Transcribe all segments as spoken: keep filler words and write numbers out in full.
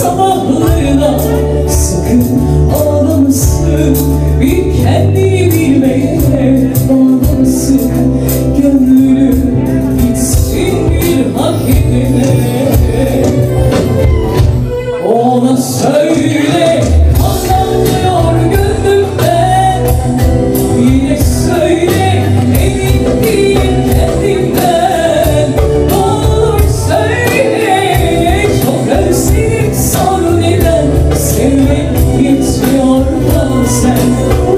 sabahlarına. Sakın ağlamasın, bir kendini bilmeye bağlamasın. Gönlünü gitsin bir hak edene. Ona söyle, anlamıyor gönlümden. Yine söyle, emin değil kendimden. Olur söyle, çok özledim sor neden. Sevmek yetmiyor bazen.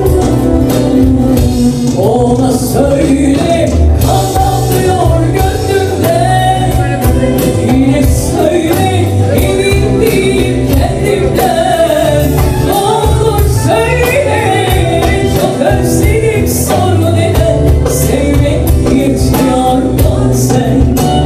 Ona söyle, anlamıyor gönlümden. Yine söyle, emin değil kendimden. Olur söyle, çok özledim sor neden. Sevmek yetmiyor bazen.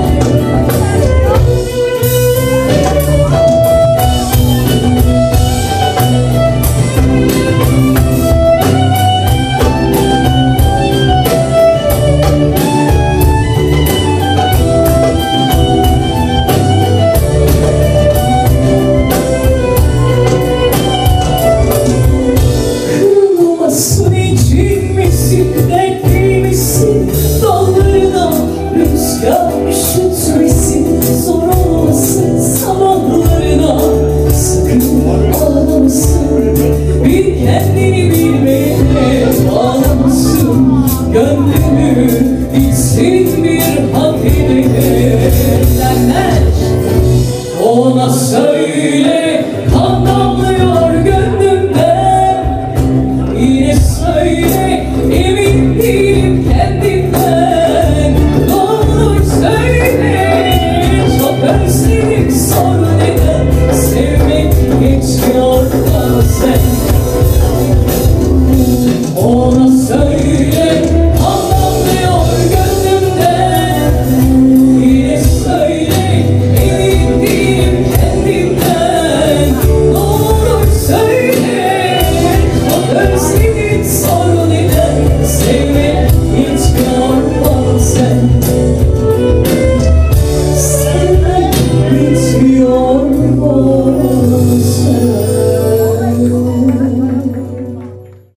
Kırılmasın, incinmesin, dertlemesin. Dallarına rüzgar üşütmesin. Zor olmasın sabahlarına. Sakın ağlamasın, bir kendini bilmeye bağlamasın. Gönlünü bilsin bir hak edene. Ona söyle,